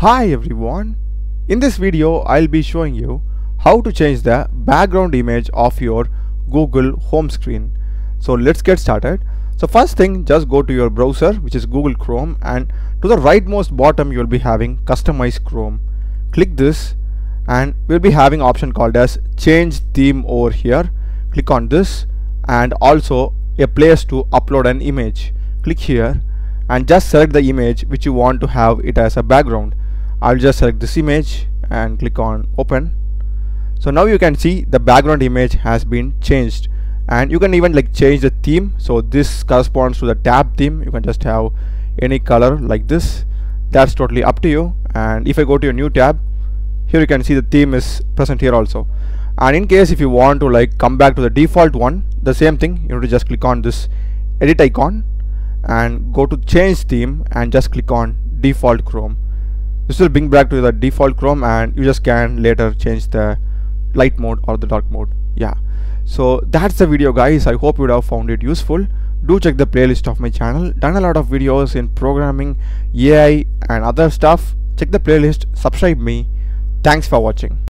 Hi everyone, in this video I'll be showing you how to change the background image of your Google home screen. So let's get started. So first thing, just go to your browser, which is Google Chrome, and to the rightmost bottom you'll be having Customize Chrome. Click this and we'll be having option called as Change Theme over here. Click on this, and also a place to upload an image. Click here and just select the image which you want to have it as a background. I'll just select this image and click on open. So now you can see the background image has been changed, and you can even change the theme. So this corresponds to the tab theme. You can just have any color like this. That's totally up to you. And if I go to your new tab, here you can see the theme is present here also. And in case if you want to come back to the default one, the same thing, you need to just click on this edit icon and go to change theme and just click on default Chrome. This will bring back to the default Chrome, and you just can later change the light mode or the dark mode. Yeah, so that's the video guys. I hope you would have found it useful. Do check the playlist of my channel. Done a lot of videos in programming, AI and other stuff. Check the playlist, subscribe me. Thanks for watching.